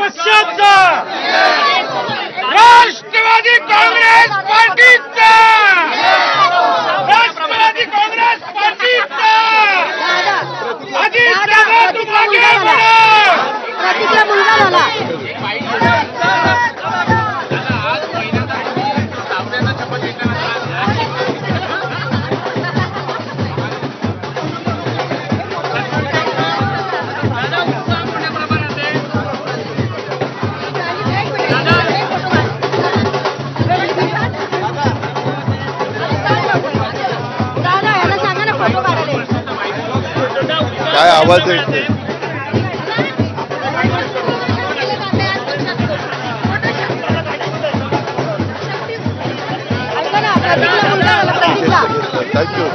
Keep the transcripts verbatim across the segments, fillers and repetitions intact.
पक्षाचा, राष्ट्रवादी काँग्रेस पार्टीचा, राष्ट्रवादी काँग्रेस पार्टीचा अजित दादा तुम आगे बढ़ो। प्रतिक्रिया मुलगा झाला। काय आवाज येते? थँक्यू।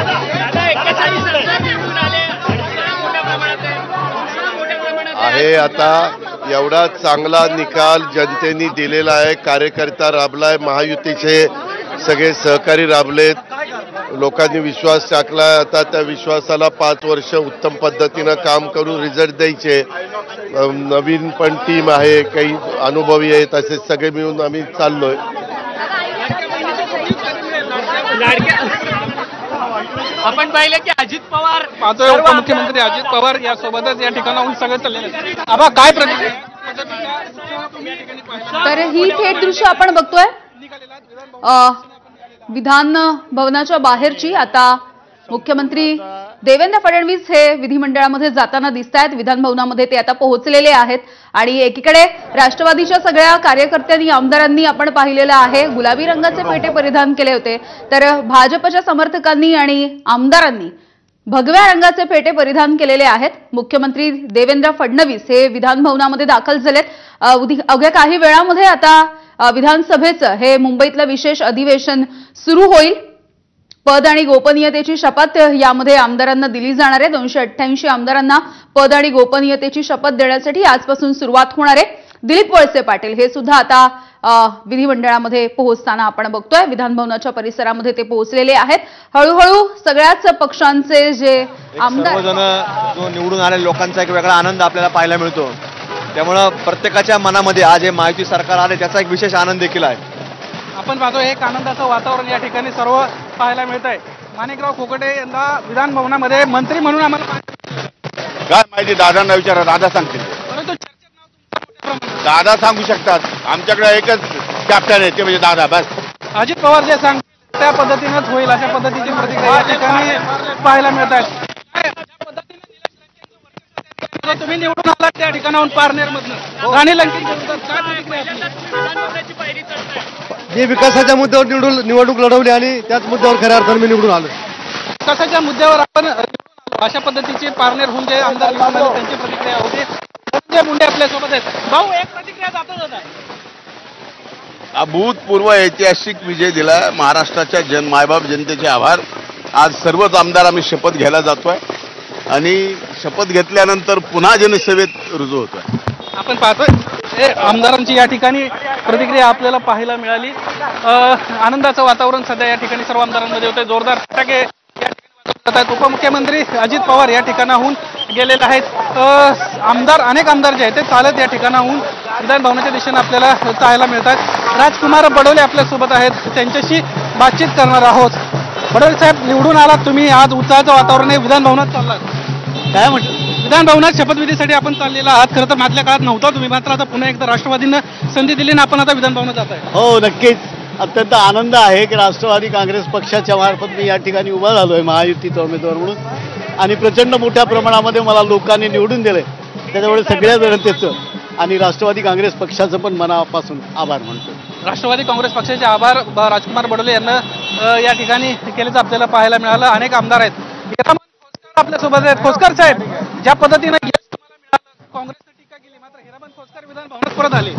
आहे आता एवढा चांगला निकाल जनतेने दिलेला आहे, कार्यकर्ता राबलाय, महायुतीचे सगळे सहकारी राबलेत, लोकांनी विश्वास टाकलाय। आता त्या विश्वासाला पाच वर्ष उत्तम पद्धतीनं काम करून रिझल्ट द्यायचे। नवीन पण टीम आहे, काही अनुभवी आहेत, असे सगळे मिळून आम्ही चाललोय। आपण पाहिलं की अजित पवार पाहतोय उपमुख्यमंत्री अजित पवार यासोबतच या ठिकाणाहून सगळं चाललेलं आहे। आबा काय प्रतिक्रिया? तर ही थेट दृश्य आपण बघतोय विधान भवनाच्या बाहेरची। आता मुख्यमंत्री देवेंद्र फडणवीस हे विधिमंडळामध्ये जाताना दिसत आहेत। विधान भवनामध्ये ते आता पोहोचलेले आहेत आणि एकीकडे राष्ट्रवादीच्या सगळ्या कार्यकर्त्यांनी, आमदारांनी आपण पाहिलेलं आहे गुलाबी रंगाचे पेटे परिधान केले होते, तर भाजपच्या समर्थकांनी आणि आमदारांनी भगव्या रंगाचे पेटे परिधान केलेले आहेत। मुख्यमंत्री देवेंद्र फडणवीस हे विधान भवनामध्ये दाखल झालेत। अवघ्या काही वेळामध्ये आता विधानसभेचं हे मुंबईतलं विशेष अधिवेशन सुरू होईल। पद आणि गोपनीयतेची शपथ यामध्ये आमदारांना दिली जाणार आहे। दोनशे अठ्ठ्याऐंशी आमदारांना पद आणि गोपनीयतेची शपथ देण्यासाठी आजपासून सुरुवात होणार आहे। दिलीप वळसे पाटील हे सुद्धा आता विधिमंडळामध्ये पोहोचताना आपण बघतोय। विधान भवनाच्या परिसरामध्ये ते पोहोचलेले आहेत। हळूहळू सगळ्याच पक्षांचे जे आमदार जो निवडून आलेल्या लोकांचा एक वेगळा आनंद आपल्याला पाहायला मिळतो। त्यामुळे प्रत्येकाच्या मनामध्ये आज हे महायुती सरकार आले त्याचा एक विशेष आनंद देखील आहे। आपण पाहतो एक आनंदाचं वातावरण या ठिकाणी सर्व पाहायला मिळत आहे। माणिकराव कोकटे यांना विधान भवनामध्ये मंत्री म्हणून आम्हाला काय माहिती, दादांना विचारा, दादा सांगतील। परंतु दादा सांगू शकतात, आमच्याकडे एकच कॅप्टन आहे ते म्हणजे दादा, बस। अजित पवार जे सांगतात त्या पद्धतीनेच होईल अशा पद्धतीची प्रतिक्रिया या ठिकाणी पाहायला मिळत आहे। तुम्ही निवडून आलात त्या ठिकाणाहून पारनेर मधनं राणी लंकेंच्या मी विकासाच्या मुद्द्यावर निवडून निवडणूक लढवली आणि त्याच मुद्द्यावर खऱ्या अर्थाने मी निवडून आलो। विकासाच्या मुद्द्यावर आपण अशा पद्धतीचे पारनेरहून जे आमदार निवडून आले त्यांची प्रतिक्रिया होती। संजय मुंडे आपल्यासोबत आहेत। भाऊ, एक प्रतिक्रिया जातच होता, अभूतपूर्व ऐतिहासिक विजय दिला महाराष्ट्राच्या जन मायबाप जनतेचे आभार। आज सर्वच आमदार आम्ही शपथ घ्यायला जातोय आणि शपथ घेतल्यानंतर पुन्हा जनसेवेत रुजू होतोय। आपण पाहतोय आमदारांची या ठिकाणी प्रतिक्रिया आपल्याला पाहायला मिळाली। आनंदाचं वातावरण सध्या या ठिकाणी सर्व आमदारांमध्ये होते। जोरदार फटाके या ठिकाणी आहेत। उपमुख्यमंत्री अजित पवार या ठिकाणाहून गेलेले आहेत। आमदार अनेक आमदार जे आहेत ते चालत या ठिकाणाहून विधान भवनाच्या दिशेने आपल्याला पाहायला मिळतात। राजकुमार बडोले आपल्यासोबत आहेत, त्यांच्याशी बातचीत करणार आहोत। बडोले साहेब, निवडून आलात तुम्ही, आज उत्साहाचं वातावरण आहे, विधान भवनात चाललात, काय म्हटलं? विधान भवनात शपथविधीसाठी आपण चाललेला आहात, खरं तर मागल्या काळात नव्हता तुम्ही, मात्र आता पुन्हा एकदा राष्ट्रवादीनं संधी दिली ना आपण आता विधान भवनात जात आहे। हो, नक्कीच अत्यंत आनंद आहे की राष्ट्रवादी काँग्रेस पक्षाच्या मार्फत मी या ठिकाणी उभा झालोय महायुतीचा उमेदवार म्हणून आणि प्रचंड मोठ्या प्रमाणामध्ये मला लोकांनी निवडून दिले, त्याच्यामुळे सगळ्या जनतेचं आणि राष्ट्रवादी काँग्रेस पक्षाचं पण मनापासून आभार मानतो। राष्ट्रवादी काँग्रेस पक्षाचे आभार राजकुमार बडोले यांना या ठिकाणी केल्याचं आपल्याला पाहायला मिळालं। अनेक आमदार आहेत, आपल्यासोबत आहेत। खोसकर साहेब, ज्या पद्धतीने यश तुम्हाला मिळालं, काँग्रेसने टीका केली, मात्र हिरामन खोसकर विधान भवनात परत आले।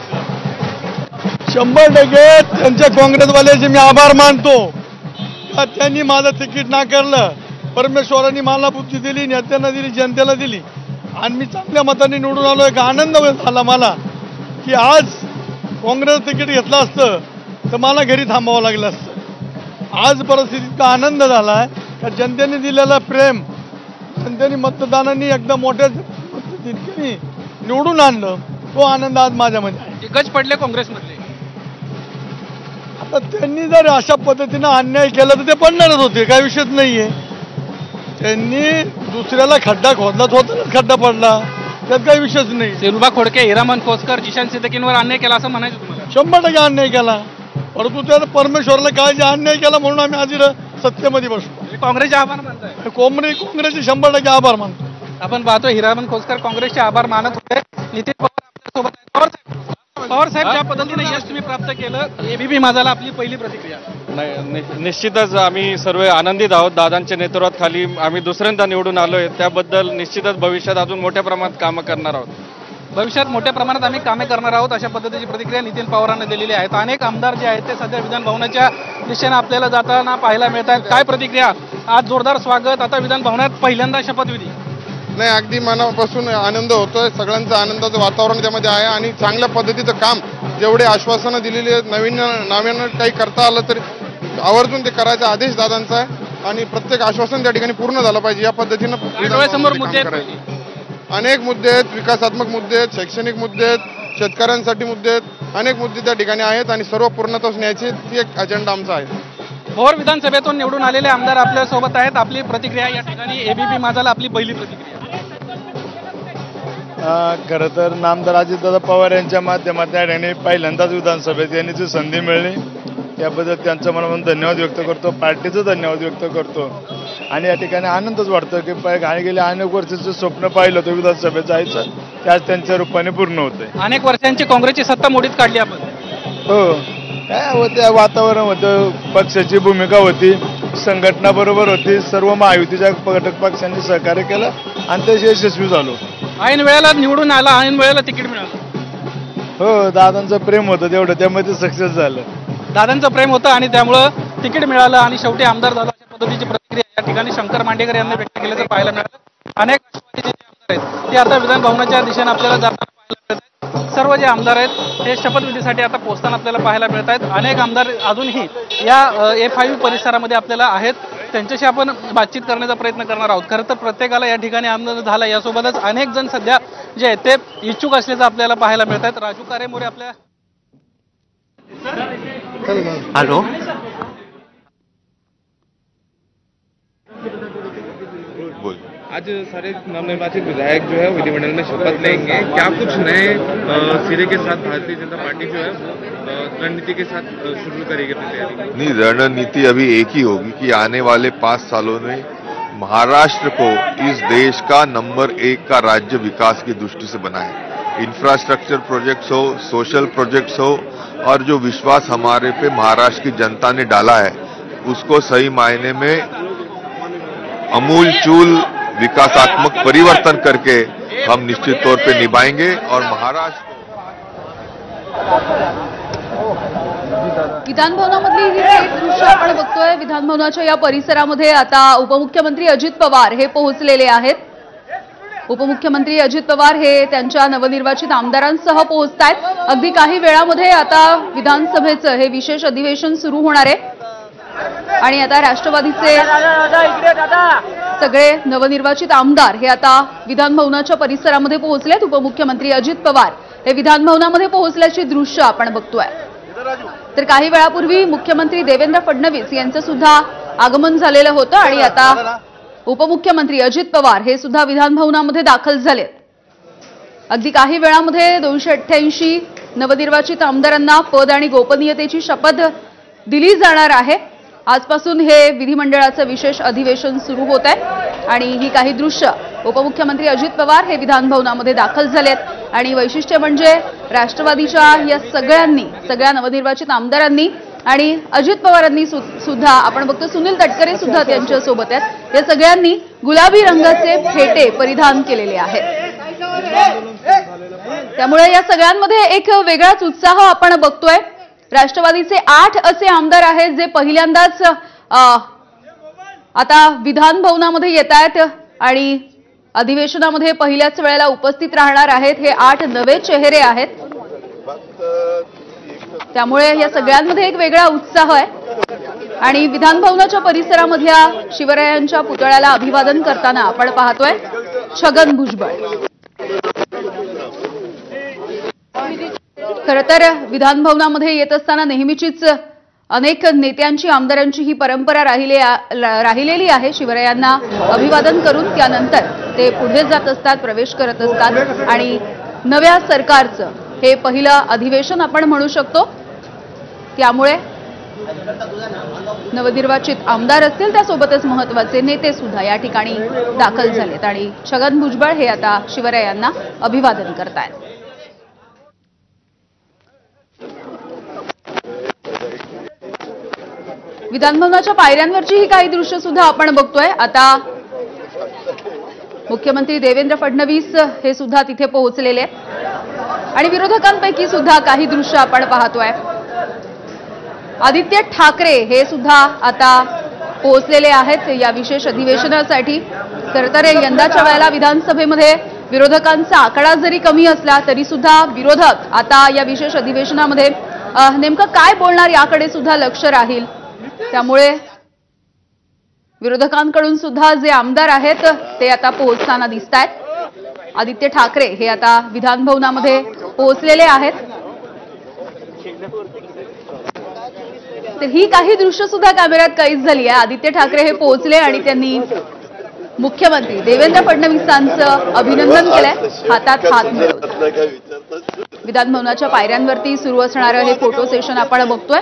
शंभर टक्के त्यांच्या काँग्रेसवाल्याचे मी आभार मानतो। त्यांनी माझं तिकीट नाकारलं, परमेश्वरांनी मला बुद्धी दिली, नेत्यांना दिली, जनतेला दिली आणि मी चांगल्या मताने निवडून आलो। एक आनंद झाला मला की आज काँग्रेस तिकीट घेतलं असतं तर मला घरी थांबावं लागलं असतं। आज परिस्थितीचा आनंद झाला आहे का जनतेने दिलेलं प्रेम, जनतेने मतदानांनी एकदम मोठ्या पद्धतीने निवडून आणलं तो आनंद आज माझ्यामध्ये आहे. गज पडले काँग्रेसमधले. आता त्यांनी जर अशा पद्धतीनं अन्याय केला तर ते पडणारच होते, काही विषयच नाहीये. त्यांनी दुसऱ्याला खड्डा खोदला, स्वतःच खड्डा पडला, त्यात काही विषयच नाही. सिरुबा खोडके, हिरामन खोसकर, जिशान सिद्दीकींवर अन्याय केला असं म्हणायचं तुम्हाला? शंभर टक्के अन्याय केला, परंतु त्याला परमेश्वराला काय जे अन्याय केला म्हणून आम्ही आज इथं सत्तेमध्ये बसतो. काँग्रेसचे आभार मानताय? कोंबडी काँग्रेसचे शंभर टक्के आभार मानतो. आपण पाहतो हिरामन खोसकर काँग्रेसचे आभार मानत होते. नितीन पवार आपल्यासोबत आहेत. पवार साहेब, पवार साहेब ज्या पद्धतीने यश तुम्ही प्राप्त केलं, एबीपी माझाला आपली पहिली प्रतिक्रिया? नाही, निश्चितच आम्ही सर्व आनंदित आहोत. दादांच्या नेतृत्वाखाली आम्ही दुसऱ्यांदा निवडून आलोय, त्याबद्दल निश्चितच भविष्यात अजून मोठ्या प्रमाणात कामं करणार आहोत. भविष्यात मोठ्या प्रमाणात आम्ही कामे करणार आहोत, अशा पद्धतीची प्रतिक्रिया नितीन पवारांना दिलेली आहेत. अनेक आमदार जे आहेत ते सध्या विधान भवनाच्या दिशेने आपल्याला जाताना पाहायला मिळत आहेत. काय प्रतिक्रिया? आज जोरदार स्वागत, आता विधान भवनात पहिल्यांदा शपथविधी. नाही, अगदी मनापासून आनंद होतोय. सगळ्यांचं आनंदाचं वातावरण त्यामध्ये आहे आणि चांगल्या पद्धतीचं काम, जेवढे आश्वासनं दिलेली आहेत, नवीन नव्यानं काही करता आलं तर आवर्जून ते करायचा आदेश दादांचा आहे आणि प्रत्येक आश्वासन त्या ठिकाणी पूर्ण झालं पाहिजे या पद्धतीनं डोळ्यासमोर मुद्दे काम करायचे. अनेक मुद्दे आहेत, विकासात्मक मुद्दे आहेत, शैक्षणिक मुद्दे आहेत, शेतकऱ्यांसाठी मुद्दे आहेत, अनेक मुद्दे त्या ठिकाणी आहेत आणि सर्व पूर्णत्वास न्यायचे ती एक अजेंडा आमचा आहे. भोर विधानसभेतून निवडून आलेले आमदार आपल्या सोबत आहेत. आपली प्रतिक्रिया या ठिकाणी, एबीपी माझाला आपली पहिली प्रतिक्रिया? खरं तर नामदार अजितदादा पवार यांच्या माध्यमातून या ठिकाणी पहिल्यांदाच विधानसभेत येण्याची संधी मिळली, त्याबद्दल त्यांचं मनापासून धन्यवाद व्यक्त करतो, पार्टीचं धन्यवाद व्यक्त करतो. आणि या ठिकाणी आनंदच वाटतो की गेले अनेक वर्षाचं स्वप्न पाहिलं होतं विधानसभेत जायचं, ते आज त्यांच्या रूपाने पूर्ण होतंय. अनेक वर्षांची काँग्रेसची सत्ता मोडीत काढली आपण. हो, काय होतं, वातावरण होतं, पक्षाची भूमिका होती, संघटना बरोबर होती, सर्व महायुतीच्या घटक पक्षांनी सहकार्य केलं आणि ते यशस्वी झालो. ऐन वेळेला निवडून आला, ऐन वेळेला तिकीट मिळालं. हो, दादांचं प्रेम होतं तेवढं, त्यामध्ये सक्सेस झालं. दादांचं प्रेम होतं आणि त्यामुळं तिकीट मिळालं आणि शेवटी आमदार झाला, अशा पद्धतीची प्रतिक्रिया या ठिकाणी शंकर मांडेकर यांनी व्यक्त केल्याचं पाहायला मिळालं. अनेक राष्ट्रवादीचे जे आमदार आहेत ते आता विधान भवनाच्या दिशेने आपल्याला जाताना पाहायला मिळत आहेत. सर्व जे आमदार आहेत हे शपथविधीसाठी आता पोहोचताना आपल्याला पाहायला मिळत आहेत. अनेक आमदार अजूनही या ए फाईव्ह परिसरामध्ये आपल्याला आहेत, त्यांच्याशी आपण बातचीत करण्याचा प्रयत्न करणार आहोत. खरं तर प्रत्येकाला या ठिकाणी आनंद झाला, यासोबतच अनेक जण सध्या जे आहेत ते इच्छुक असल्याचं आपल्याला पाहायला मिळत आहेत. राजू कारेमोरे आपल्या हेलो आज सारे नवनिर्वाचित विधायक जो है विधिमंडल में शपथ लेंगे, क्या कुछ नए सिरे के साथ भारतीय जनता पार्टी जो है रणनीति के साथ शुरू करेगी तैयारी? नहीं, रणनीति अभी एक ही होगी कि आने वाले पाँच सालों में महाराष्ट्र को इस देश का नंबर एक का राज्य विकास की दृष्टि से बनाए। इंफ्रास्ट्रक्चर प्रोजेक्ट्स हो, सोशल प्रोजेक्ट्स हो, और जो विश्वास हमारे पे महाराष्ट्र की जनता ने डाला है उसको सही मायने में अमूल चूल विकासात्मक परिवर्तन करके हम निश्चित तौर पे निभाएंगे और महाराष्ट्र विधान भवनामधली ही थेट दृश्य आपण बघतोय. विधान भवनाच्या या परिसरामध्ये आता उपमुख्यमंत्री अजित पवार हे पोहोचलेले आहेत. उपमुख्यमंत्री अजित पवार हे त्यांच्या नवनिर्वाचित आमदारांसह पोहोचतायत. अगदी काही वेळामध्ये आता विधानसभेचं हे विशेष अधिवेशन सुरू होणार आहे आणि आता राष्ट्रवादीचे सगळे नवनिर्वाचित आमदार हे आता विधान भवनाच्या परिसरामध्ये पोहोचलेत. उपमुख्यमंत्री अजित पवार हे विधान भवनामध्ये पोहोचल्याची दृश्य आपण बघतोय. तर काही वेळापूर्वी मुख्यमंत्री देवेंद्र फडणवीस यांचं सुद्धा आगमन झालेलं होतं आणि आता उपमुख्यमंत्री अजित पवार हे सुद्धा विधान भवनामध्ये दाखल झालेत. अगदी काही वेळामध्ये दोनशे अठ्ठ्याऐंशी नवनिर्वाचित आमदारांना पद आणि गोपनीयतेची शपथ दिली जाणार आहे. आजपासून हे विधिमंडळाचं विशेष अधिवेशन सुरू होत आहे आणि ही काही दृश्य उपमुख्यमंत्री अजित पवार हे विधान भवनामध्ये दाखल झालेत. आणि वैशिष्ट्य म्हणजे राष्ट्रवादीच्या या सगळ्यांनी, सगळ्या नवनिर्वाचित आमदारांनी आणि अजित पवारांनी सुद्धा, आपण बघतो सुनील तटकरे सुद्धा त्यांच्या सोबत आहेत, या सगळ्यांनी गुलाबी रंगाचे फेटे परिधान केलेले आहेत. त्यामुळे या सगळ्यांमध्ये एक वेगळाच उत्साह आपण बघतोय. राष्ट्रवादीचे आठ असे आमदार आहेत जे पहिल्यांदाच आता विधान भवनामध्ये येत आहेत आणि अधिवेशनामध्ये पहिल्याच वेळेला उपस्थित राहणार आहेत. हे आठ नवे चेहरे आहेत. त्यामुळे या सगळ्यांमध्ये एक वेगळा उत्साह आहे आणि विधान भवनाच्या परिसरामधल्या शिवरायांच्या पुतळ्याला अभिवादन करताना आपण पाहतोय छगन भुजबळ. खरं तर विधान भवनामध्ये येत असताना नेहमीचीच अनेक नेत्यांची आमदारांची ही परंपरा राहिली राहिलेली आहे. शिवरायांना अभिवादन करून त्यानंतर ते पुढे जात असतात, प्रवेश करत असतात आणि नव्या सरकारचं हे पहिलं अधिवेशन आपण म्हणू शकतो. त्यामुळे नवनिर्वाचित आमदार असतील त्यासोबतच महत्वाचे नेते सुद्धा या ठिकाणी दाखल झालेत आणि छगन भुजबळ हे आता शिवरायांना अभिवादन करतायत. विधानभवनाच्या पायऱ्यांवरची ही काही दृश्य सुद्धा आपण बघतोय. आता मुख्यमंत्री देवेंद्र फडणवीस हे सुद्धा तिथे पोहोचलेले आहेत आणि विरोधकांपैकी सुद्धा काही दृश्य आपण पाहतोय. आदित्य ठाकरे हे सुद्धा आता पोहोचलेले आहेत या विशेष अधिवेशनासाठी. खरं तर यंदाच्या वेळेला विधानसभेमध्ये विरोधकांचा आकडा जरी कमी असला तरी सुद्धा विरोधक आता या विशेष अधिवेशनामध्ये नेमकं काय बोलणार याकडे सुद्धा लक्ष राहील. त्यामुळे विरोधकांकडून सुद्धा जे आमदार आहेत ते आता पोहोचताना दिसतायत. आदित्य ठाकरे हे आता विधान भवनामध्ये पोहोचलेले आहेत. तर ही काही दृश्य सुद्धा कॅमेऱ्यात कैद झाली आहे. आदित्य ठाकरे हे पोहोचले आणि त्यांनी मुख्यमंत्री देवेंद्र फडणवीसांचं अभिनंदन केलंय, हातात हात मिळवत. विधान भवनाच्या पायऱ्यांवरती सुरू असणारं हे फोटो सेशन आपण बघतोय.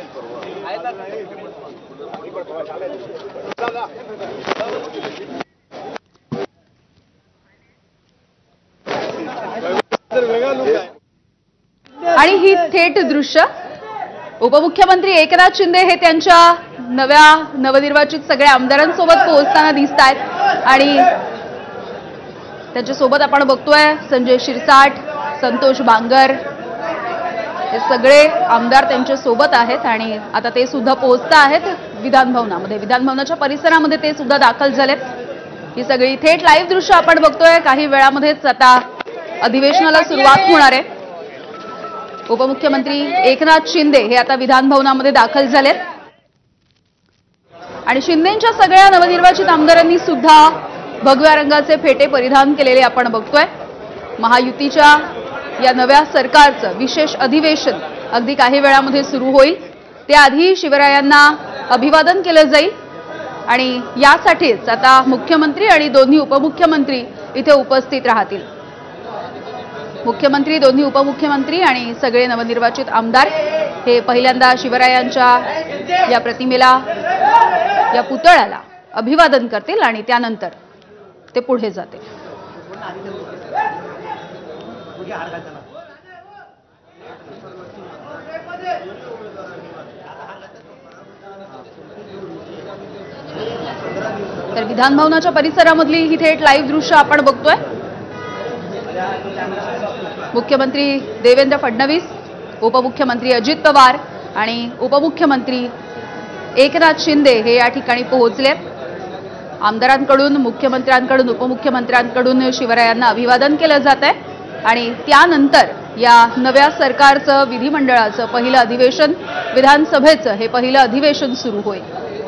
आणि ही थेट दृश्य उपमुख्यमंत्री एकनाथ शिंदे हे त्यांच्या नव्या नवनिर्वाचित सगळ्या आमदारांसोबत पोहोचताना दिसत आहेत आणि त्यांच्यासोबत आपण बघतोय संजय शिरसाट, संतोष बांगर हे सगळे आमदार त्यांच्या सोबत आहेत आणि आता ते सुद्धा पोहोचता आहेत विधान भवनामध्ये. विधान भवनाच्या परिसरामध्ये ते सुद्धा दाखल झालेत. ही सगळी थेट लाईव्ह दृश्य आपण बघतोय. काही वेळामध्येच आता अधिवेशनाला सुरुवात होणार आहे. उपमुख्यमंत्री एकनाथ शिंदे हे आता विधान भवनामध्ये दाखल झालेत आणि शिंदेंच्या सगळ्या नवनिर्वाचित आमदारांनी सुद्धा भगव्या रंगाचे फेटे परिधान केलेले आपण बघतोय. महायुतीच्या या नव्या सरकारचं विशेष अधिवेशन अगदी काही वेळामध्ये सुरू होईल. त्याआधी शिवरायांना अभिवादन केलं जाईल आणि यासाठीच आता मुख्यमंत्री आणि दोन्ही उपमुख्यमंत्री इथे उपस्थित राहतील. मुख्यमंत्री, दोन्ही उपमुख्यमंत्री आणि सगळे नवनिर्वाचित आमदार हे पहिल्यांदा शिवरायांच्या या प्रतिमेला, या पुतळ्याला अभिवादन करतील आणि त्यानंतर ते पुढे जातील. तर विधान भवनाच्या परिसरामधली ही थेट लाईव्ह दृश्य आपण बघतोय. मुख्यमंत्री देवेंद्र फडणवीस, उपमुख्यमंत्री अजित पवार आणि उपमुख्यमंत्री एकनाथ शिंदे हे या ठिकाणी पोहोचले. आमदारांकडून, मुख्यमंत्र्यांकडून, उपमुख्यमंत्र्यांकडून शिवरायांना अभिवादन केलं जात आहे आणि त्यानंतर या नव्या सरकारचं विधिमंडळाचं पहिलं अधिवेशन, विधानसभेचं हे पहिलं अधिवेशन सुरू होईल.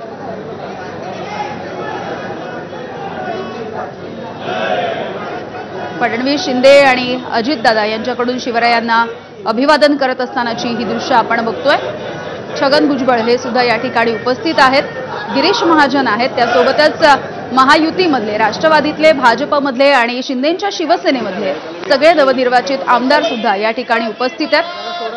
फडणवीस, शिंदे आणि अजितदादा यांच्याकडून शिवरायांना अभिवादन करत असतानाची ही दृश्य आपण बघतोय. छगन भुजबळ हे सुद्धा या ठिकाणी उपस्थित आहेत. गिरीश महाजन आहेत. त्यासोबतच महायुतीमधले, राष्ट्रवादीतले, भाजपमधले आणि शिंदेंच्या शिवसेनेमधले सगळे नवनिर्वाचित आमदार सुद्धा या ठिकाणी उपस्थित आहेत.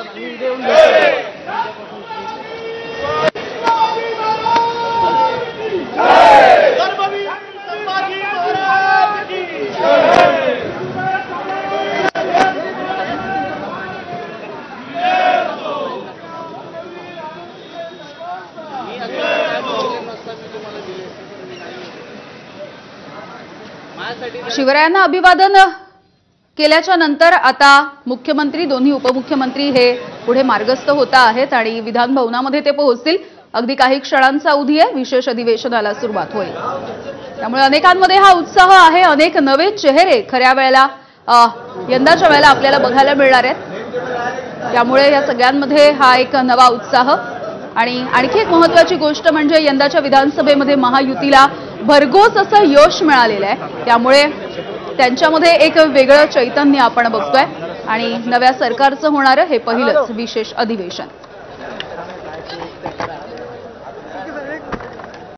शिवरायांना अभिवादन केल्याच्या नंतर आता मुख्यमंत्री, दोन्ही उपमुख्यमंत्री हे पुढे मार्गस्थ होत आहेत आणि विधान भवनामध्ये ते पोहोचतील. अगदी काही क्षणांचा अवधी आहे, विशेष अधिवेशनाला सुरुवात होईल. त्यामुळे अनेकांमध्ये हा उत्साह आहे. अनेक नवे चेहरे खऱ्या वेळेला यंदाच्या वेळेला आपल्याला बघायला मिळणार आहेत. त्यामुळे या सगळ्यांमध्ये हा एक नवा उत्साह. आणि आणखी एक महत्त्वाची गोष्ट म्हणजे यंदाच्या विधानसभेमध्ये महायुतीला भरघोस असं यश मिळालेलं आहे. त्यामुळे त्यांच्यामध्ये एक वेगळं चैतन्य आपण बघतोय. आणि नव्या सरकारचं होणारं हे पहिलंच विशेष अधिवेशन.